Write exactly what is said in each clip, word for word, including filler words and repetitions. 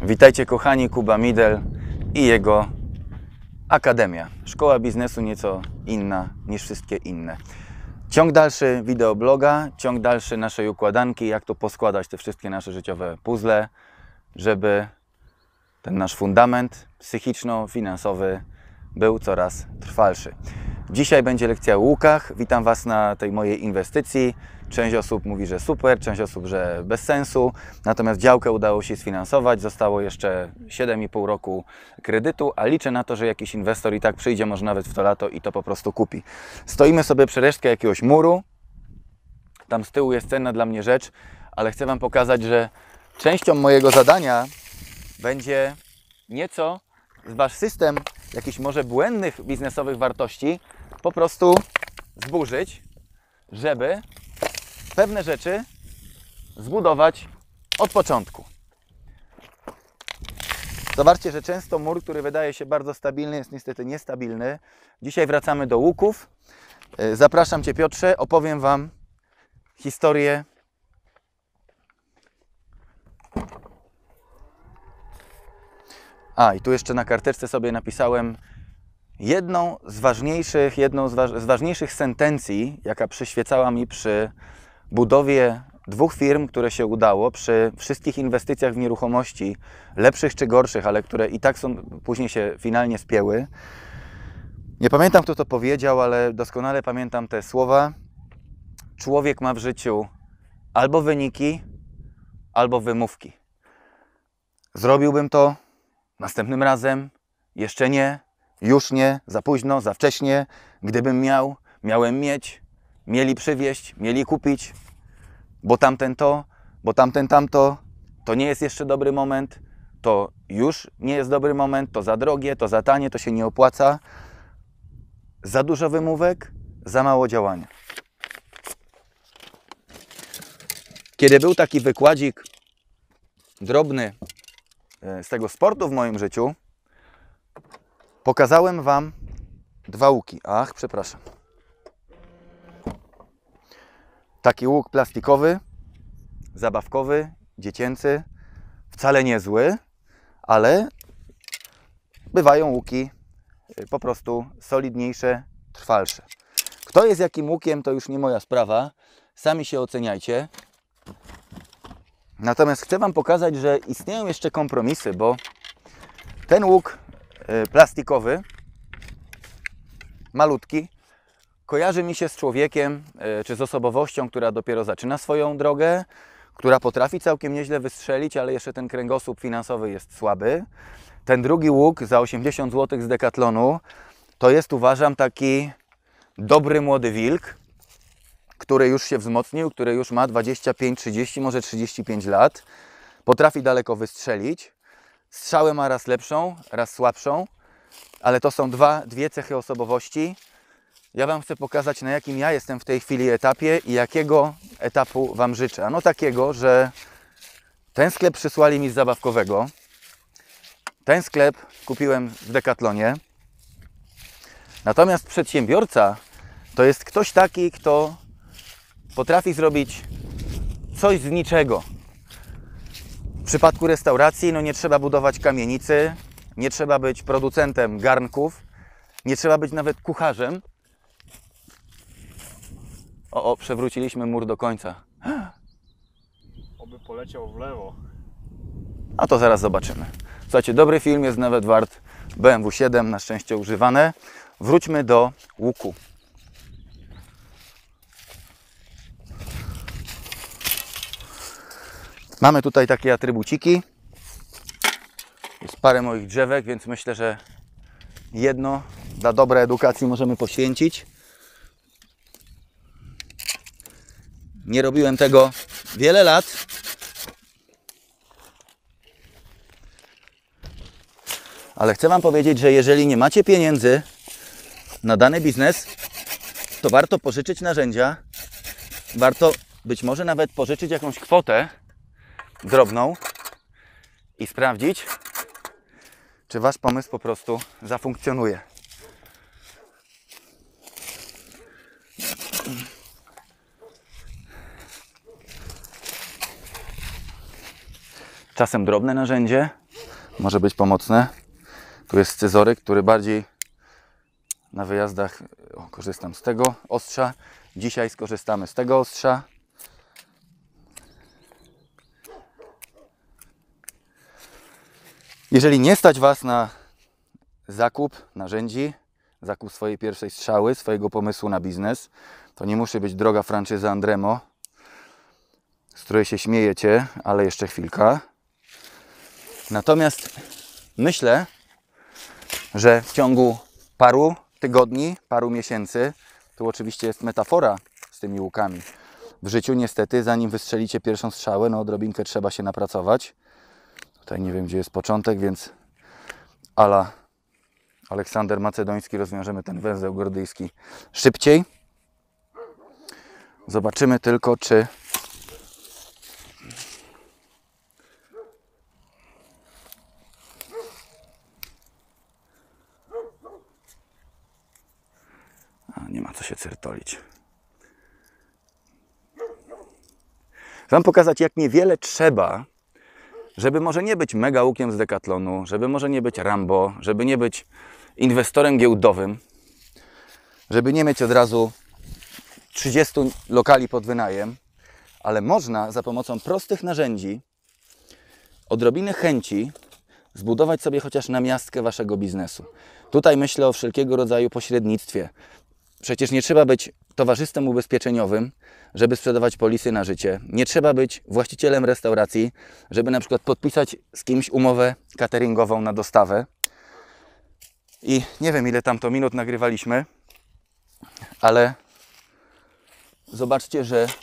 Witajcie kochani, Kuba Midel i jego Akademia. Szkoła biznesu nieco inna niż wszystkie inne. Ciąg dalszy wideobloga, ciąg dalszy naszej układanki, jak to poskładać te wszystkie nasze życiowe puzzle, żeby ten nasz fundament psychiczno-finansowy był coraz trwalszy. Dzisiaj będzie lekcja o łukach. Witam Was na tej mojej inwestycji. Część osób mówi, że super, część osób, że bez sensu. Natomiast działkę udało się sfinansować. Zostało jeszcze siedem i pół roku kredytu, a liczę na to, że jakiś inwestor i tak przyjdzie, może nawet w to lato i to po prostu kupi. Stoimy sobie przy resztce jakiegoś muru. Tam z tyłu jest cenna dla mnie rzecz, ale chcę Wam pokazać, że częścią mojego zadania będzie nieco Wasz system jakichś może błędnych biznesowych wartości po prostu zburzyć, żeby pewne rzeczy zbudować od początku. Zobaczcie, że często mur, który wydaje się bardzo stabilny, jest niestety niestabilny. Dzisiaj wracamy do łuków. Zapraszam Cię, Piotrze, opowiem Wam historię A, i tu jeszcze na karteczce sobie napisałem jedną z ważniejszych, jedną z, waż, z ważniejszych sentencji, jaka przyświecała mi przy budowie dwóch firm, które się udało, przy wszystkich inwestycjach w nieruchomości, lepszych czy gorszych, ale które i tak są, później się finalnie spięły. Nie pamiętam, kto to powiedział, ale doskonale pamiętam te słowa. Człowiek ma w życiu albo wyniki, albo wymówki. Zrobiłbym to następnym razem, jeszcze nie, już nie, za późno, za wcześnie. Gdybym miał, miałem mieć, mieli przywieźć, mieli kupić, bo tamten to, bo tamten tamto, to nie jest jeszcze dobry moment, to już nie jest dobry moment, to za drogie, to za tanie, to się nie opłaca. Za dużo wymówek, za mało działania. Kiedy był taki wykładzik drobny z tego sportu w moim życiu, pokazałem Wam dwa łuki. Ach, przepraszam. Taki łuk plastikowy, zabawkowy, dziecięcy, wcale niezły, ale bywają łuki po prostu solidniejsze, trwalsze. Kto jest jakim łukiem, to już nie moja sprawa. Sami się oceniajcie. Natomiast chcę Wam pokazać, że istnieją jeszcze kompromisy, bo ten łuk plastikowy, malutki, kojarzy mi się z człowiekiem czy z osobowością, która dopiero zaczyna swoją drogę, która potrafi całkiem nieźle wystrzelić, ale jeszcze ten kręgosłup finansowy jest słaby. Ten drugi łuk za osiemdziesiąt złotych z Decathlonu to jest, uważam, taki dobry młody wilk, który już się wzmocnił, który już ma dwadzieścia pięć, trzydzieści, może trzydzieści pięć lat. Potrafi daleko wystrzelić. Strzałę ma raz lepszą, raz słabszą, ale to są dwa, dwie cechy osobowości. Ja Wam chcę pokazać, na jakim ja jestem w tej chwili etapie i jakiego etapu Wam życzę. Ano takiego, że ten sklep przysłali mi z zabawkowego. Ten sklep kupiłem w Decathlonie. Natomiast przedsiębiorca to jest ktoś taki, kto potrafi zrobić coś z niczego. W przypadku restauracji no nie trzeba budować kamienicy, nie trzeba być producentem garnków, nie trzeba być nawet kucharzem. O, o, przewróciliśmy mur do końca. Oby poleciał w lewo. A to zaraz zobaczymy. Słuchajcie, dobry film jest nawet wart B M W siedem, na szczęście używane. Wróćmy do łuku. Mamy tutaj takie atrybuciki. Jest parę moich drzewek, więc myślę, że jedno dla dobrej edukacji możemy poświęcić. Nie robiłem tego wiele lat. Ale chcę Wam powiedzieć, że jeżeli nie macie pieniędzy na dany biznes, to warto pożyczyć narzędzia. Warto być może nawet pożyczyć jakąś kwotę drobną i sprawdzić, czy Wasz pomysł po prostu zafunkcjonuje. Czasem drobne narzędzie, może być pomocne. Tu jest scyzoryk, który bardziej na wyjazdach o, korzystam z tego ostrza. Dzisiaj skorzystamy z tego ostrza. Jeżeli nie stać Was na zakup narzędzi, zakup swojej pierwszej strzały, swojego pomysłu na biznes, to nie musi być droga franczyza Andremo, z której się śmiejecie, ale jeszcze chwilka. Natomiast myślę, że w ciągu paru tygodni, paru miesięcy, tu oczywiście jest metafora z tymi łukami. W życiu niestety, zanim wystrzelicie pierwszą strzałę, no odrobinkę trzeba się napracować. Tutaj nie wiem, gdzie jest początek, więc ala Aleksander Macedoński rozwiążemy ten węzeł gordyjski szybciej. Zobaczymy tylko, czy A, nie ma co się certolić. Chcę Wam pokazać, jak niewiele trzeba, żeby może nie być mega łukiem z Decathlonu, żeby może nie być Rambo, żeby nie być inwestorem giełdowym, żeby nie mieć od razu trzydziestu lokali pod wynajem, ale można za pomocą prostych narzędzi, odrobiny chęci zbudować sobie chociaż namiastkę Waszego biznesu. Tutaj myślę o wszelkiego rodzaju pośrednictwie. Przecież nie trzeba być towarzystwem ubezpieczeniowym, żeby sprzedawać polisy na życie. Nie trzeba być właścicielem restauracji, żeby na przykład podpisać z kimś umowę cateringową na dostawę. I nie wiem, ile tam to minut nagrywaliśmy, ale zobaczcie, że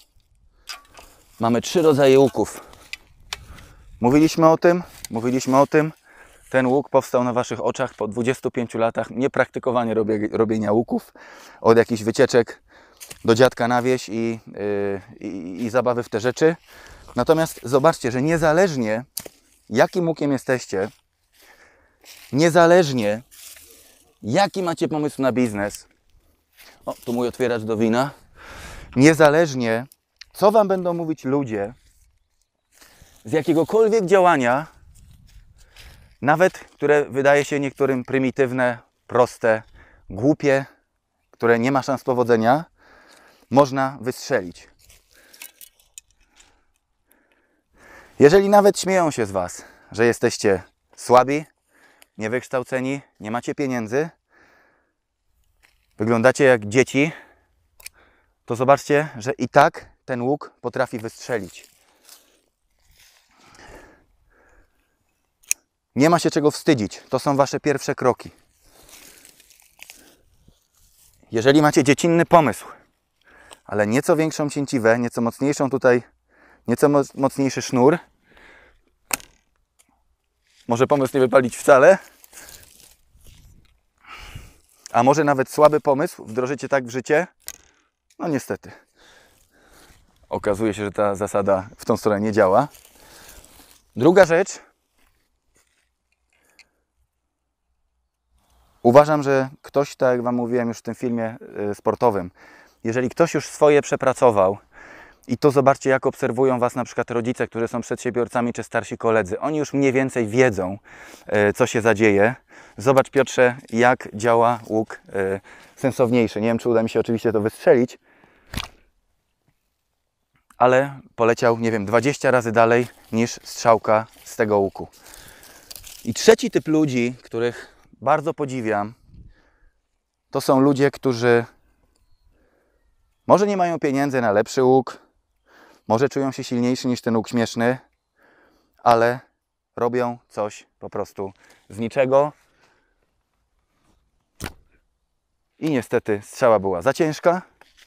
mamy trzy rodzaje łuków. Mówiliśmy o tym, mówiliśmy o tym. Ten łuk powstał na Waszych oczach po dwudziestu pięciu latach niepraktykowania robienia łuków. Od jakichś wycieczek do dziadka na wieś i, yy, i, i zabawy w te rzeczy. Natomiast zobaczcie, że niezależnie jakim łukiem jesteście, niezależnie jaki macie pomysł na biznes, o, tu mój otwieracz do wina, niezależnie co Wam będą mówić ludzie z jakiegokolwiek działania, nawet które wydaje się niektórym prymitywne, proste, głupie, które nie ma szans powodzenia, można wystrzelić. Jeżeli nawet śmieją się z Was, że jesteście słabi, niewykształceni, nie macie pieniędzy, wyglądacie jak dzieci, to zobaczcie, że i tak ten łuk potrafi wystrzelić. Nie ma się czego wstydzić. To są Wasze pierwsze kroki. Jeżeli macie dziecinny pomysł, ale nieco większą cięciwę, nieco mocniejszą tutaj, nieco mocniejszy sznur, może pomysł nie wypalić wcale, a może nawet słaby pomysł wdrożycie tak w życie, no niestety. Okazuje się, że ta zasada w tą stronę nie działa. Druga rzecz. Uważam, że ktoś, tak jak Wam mówiłem już w tym filmie sportowym, jeżeli ktoś już swoje przepracował i to zobaczcie, jak obserwują Was na przykład rodzice, którzy są przedsiębiorcami, czy starsi koledzy. Oni już mniej więcej wiedzą, co się zadzieje. Zobacz, Piotrze, jak działa łuk sensowniejszy. Nie wiem, czy uda mi się oczywiście to wystrzelić, ale poleciał, nie wiem, dwadzieścia razy dalej niż strzałka z tego łuku. I trzeci typ ludzi, których bardzo podziwiam, to są ludzie, którzy może nie mają pieniędzy na lepszy łuk, może czują się silniejsi niż ten łuk śmieszny, ale robią coś po prostu z niczego. I niestety strzała była za ciężka.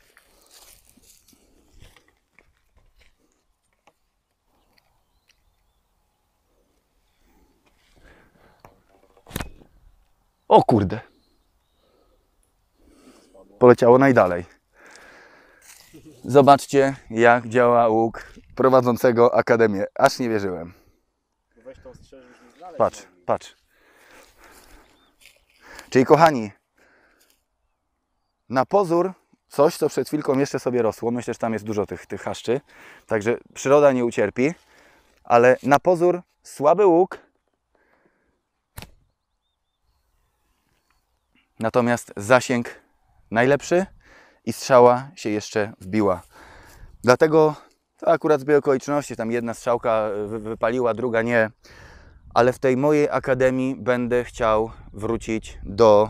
O kurde. Poleciało najdalej. Zobaczcie, jak działa łuk prowadzącego akademię. Aż nie wierzyłem. Weź to strzeż, żebyśmy znaleźć. Patrz, patrz. Czyli kochani, na pozór coś, co przed chwilką jeszcze sobie rosło. Myślę, że tam jest dużo tych, tych chaszczy. Także przyroda nie ucierpi. Ale na pozór słaby łuk natomiast zasięg najlepszy i strzała się jeszcze wbiła. Dlatego to akurat zbieg okoliczności, tam jedna strzałka wy- wypaliła, druga nie, ale w tej mojej akademii będę chciał wrócić do,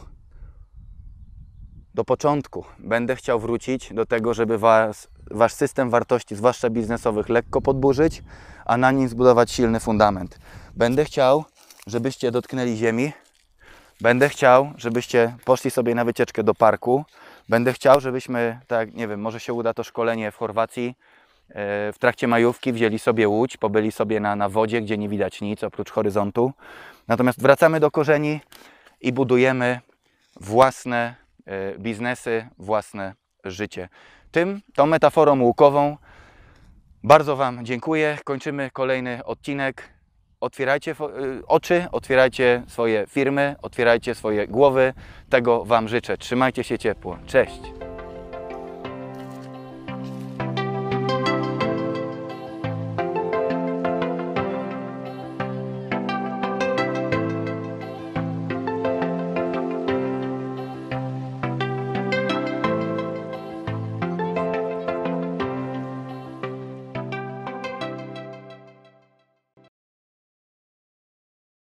do początku. Będę chciał wrócić do tego, żeby was, wasz system wartości, zwłaszcza biznesowych, lekko podburzyć, a na nim zbudować silny fundament. Będę chciał, żebyście dotknęli ziemi. Będę chciał, żebyście poszli sobie na wycieczkę do parku. Będę chciał, żebyśmy, tak nie wiem, może się uda to szkolenie w Chorwacji, w trakcie majówki wzięli sobie łódź, pobyli sobie na, na wodzie, gdzie nie widać nic oprócz horyzontu. Natomiast wracamy do korzeni i budujemy własne e, biznesy, własne życie. Tym, tą metaforą łukową bardzo Wam dziękuję. Kończymy kolejny odcinek. Otwierajcie oczy, otwierajcie swoje firmy, otwierajcie swoje głowy. Tego Wam życzę. Trzymajcie się ciepło. Cześć!